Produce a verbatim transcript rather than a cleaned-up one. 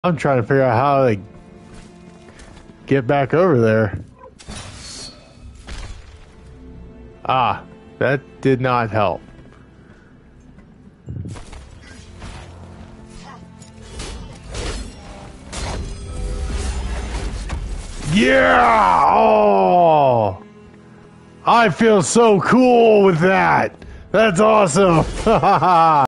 I'm trying to figure out how to get back over there. Ah, that did not help. Yeah! Oh! I feel so cool with that. That's awesome.